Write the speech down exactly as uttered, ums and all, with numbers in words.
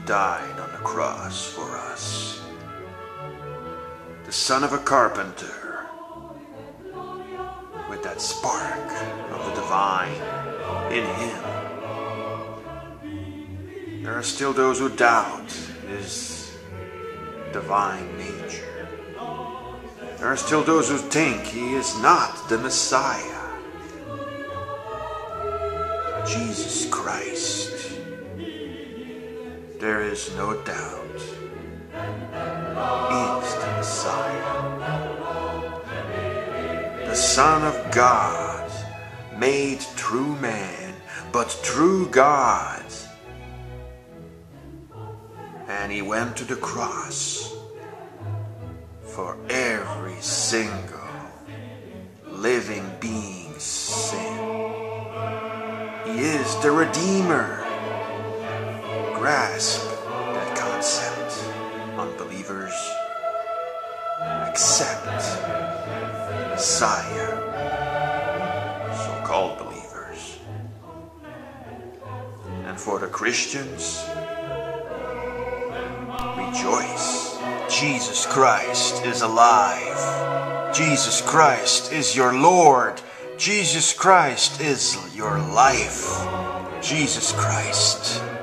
died on the cross for us. The son of a carpenter, with that spark of the divine in him. There are still those who doubt his divine nature. There are still those who think he is not the Messiah. Jesus Christ, there is no doubt, is the Messiah. The Son of God, made true man, but true God. And he went to the cross for every single living being's sin. He is the Redeemer. Grasp that concept, unbelievers. Accept the Messiah, so-called believers. And for the Christians, rejoice. Jesus Christ is alive. Jesus Christ is your Lord. Jesus Christ is your life. Jesus Christ